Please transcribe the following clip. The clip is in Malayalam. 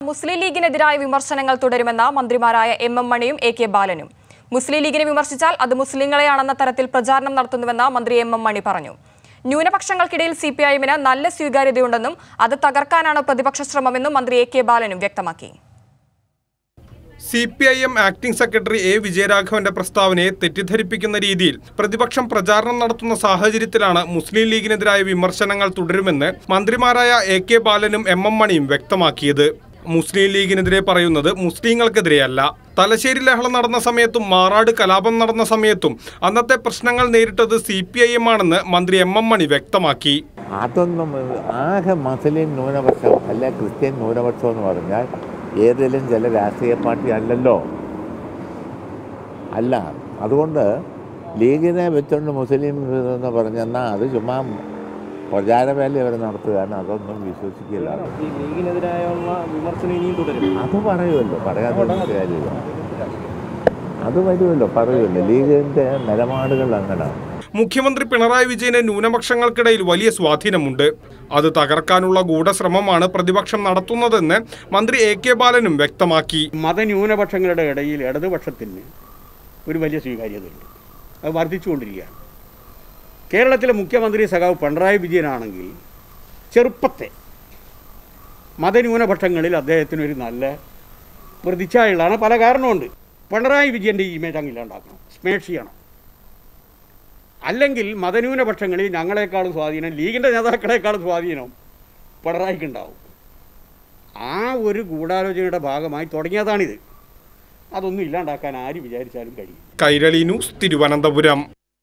മുസ്ലിം ലീഗിനെതിരായ വിമർശനങ്ങൾ തുടരുമെന്ന മന്ത്രിമാരായ എം മണിയും എ ബാലനും. മുസ്ലിം ലീഗിനെ വിമർശിച്ചാൽ അത് മുസ്ലിങ്ങളെയാണെന്ന തരത്തിൽ പ്രചാരണം നടത്തുന്നുവെന്ന് മന്ത്രി എം മണി പറഞ്ഞു. ന്യൂനപക്ഷങ്ങൾക്കിടയിൽ സിപിഐഎമ്മിന് നല്ല സ്വീകാര്യതയുണ്ടെന്നും അത് തകർക്കാനാണ് പ്രതിപക്ഷ ശ്രമമെന്നും മന്ത്രി എ ബാലനും വ്യക്തമാക്കി. സിപിഐഎം ആക്ടിംഗ് സെക്രട്ടറി എ വിജയരാഘവന്റെ പ്രസ്താവനയെ തെറ്റിദ്ധരിപ്പിക്കുന്ന രീതിയിൽ പ്രതിപക്ഷം പ്രചാരണം നടത്തുന്ന സാഹചര്യത്തിലാണ് മുസ്ലിം ലീഗിനെതിരായ വിമർശനങ്ങൾ തുടരുമെന്ന് മന്ത്രിമാരായ എ ബാലനും എം മണിയും വ്യക്തമാക്കിയത്. മുസ്ലിം ലീഗിനെതിരെ പറയുന്നത് മുസ്ലിങ്ങൾക്കെതിരെയല്ല. തലശ്ശേരി ലഹള നടന്ന സമയത്തും മാറാട് കലാപം നടന്ന സമയത്തും അന്നത്തെ പ്രശ്നങ്ങൾ നേരിട്ടത് സിപിഐഎം ആണെന്ന് മന്ത്രി എം മണി വ്യക്തമാക്കി. അതൊന്നും ആകെ മുസ്ലിം ന്യൂനപക്ഷം അല്ല ക്രിസ്ത്യൻ ന്യൂനപക്ഷം എന്ന് പറഞ്ഞാൽ ഏതെങ്കിലും ചില രാഷ്ട്രീയ പാർട്ടി അല്ലല്ലോ. അല്ല, അതുകൊണ്ട് ലീഗിനെ വെച്ചുകൊണ്ട് മുസ്ലിം എന്ന് പറഞ്ഞെന്നാൽ അത് ചുമ്മാ പ്രചാരവേല അവർ നടത്തുകയാണ്. അതൊന്നും വിശ്വസിക്കില്ല. അത് പറയുമല്ലോ, പറയാതെ കാര്യമില്ല. അത് വരുമല്ലോ, പറയുമല്ലോ. ലീഗിൻ്റെ നിലപാടുകൾ അങ്ങനെയാണ്. മുഖ്യമന്ത്രി പിണറായി വിജയന് ന്യൂനപക്ഷങ്ങൾക്കിടയിൽ വലിയ സ്വാധീനമുണ്ട്. അത് തകർക്കാനുള്ള ഗൂഢശ്രമമാണ് പ്രതിപക്ഷം നടത്തുന്നതെന്ന് മന്ത്രി എ ബാലനും വ്യക്തമാക്കി. മതന്യൂനപക്ഷങ്ങളുടെ ഇടയിൽ ഇടതുപക്ഷത്തിന് ഒരു വലിയ സ്വീകാര്യതയുണ്ട്. അത് വർദ്ധിച്ചുകൊണ്ടിരിക്കുകയാണ്. കേരളത്തിലെ മുഖ്യമന്ത്രി സഖാവ് പിണറായി വിജയനാണെങ്കിൽ ചെറുപ്പത്തെ മതന്യൂനപക്ഷങ്ങളിൽ അദ്ദേഹത്തിനൊരു നല്ല പ്രതിച്ഛായകളാണ്. പല കാരണമുണ്ട്. പിണറായി വിജയൻ്റെ ഇമേജ് അങ്ങില്ലാണ്ടാക്കണം, സ്മേഷ് ചെയ്യണം. അല്ലെങ്കിൽ മതന്യൂനപക്ഷങ്ങളിൽ ഞങ്ങളെക്കാളും സ്വാധീനം, ലീഗിൻ്റെ നേതാക്കളെക്കാളും സ്വാധീനം പിണറായിക്കുണ്ടാവും. ആ ഒരു ഗൂഢാലോചനയുടെ ഭാഗമായി തുടങ്ങിയതാണിത്. അതൊന്നും ഇല്ലാണ്ടാക്കാൻ ആര് വിചാരിച്ചാലും കഴിയും. കൈരളി ന്യൂസ്, തിരുവനന്തപുരം.